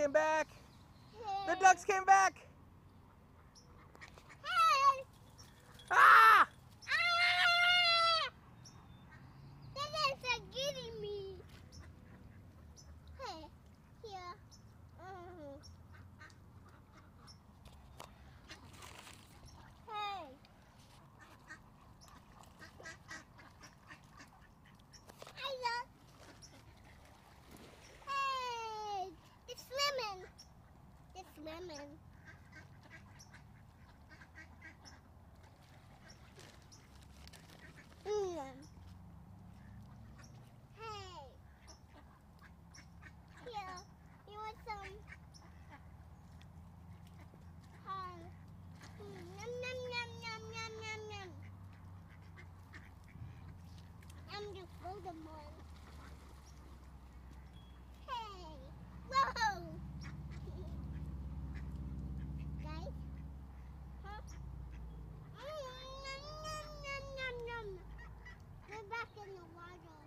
came back. The ducks came back. Hey! Ah! Ah! That is getting me. Hey, here. Hey. Hi, look. Hey, it's swimming. It's swimming. Hey. Here, you want some? Yum, yum, yum, yum, yum, yum, yum. I'm just golden one. Hey. Whoa. Guys. Huh? Yum, yum, yum, yum, yum. We're back in the water.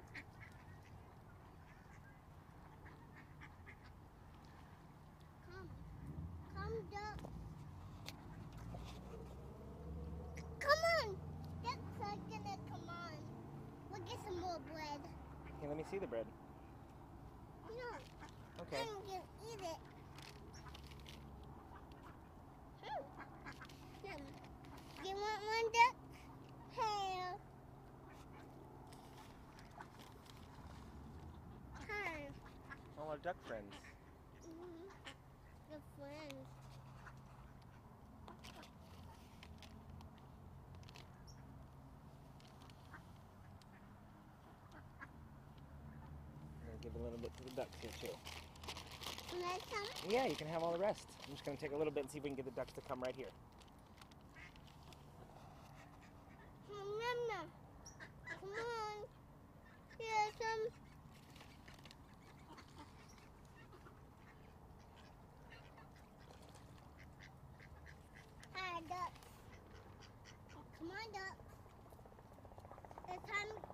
Come, duck. Come on. Ducks are gonna come on. We'll get some more bread. Here, let me see the bread. No. Okay. I'm gonna eat it. You want one, duck? Hey. Hi. All our duck friends. The friends. I'm gonna give a little bit to the ducks here too. Want some? Yeah, you can have all the rest. I'm just gonna take a little bit and see if we can get the ducks to come right here. Mama. Come on. Here's some. Hi, ducks. Come on, ducks. It's time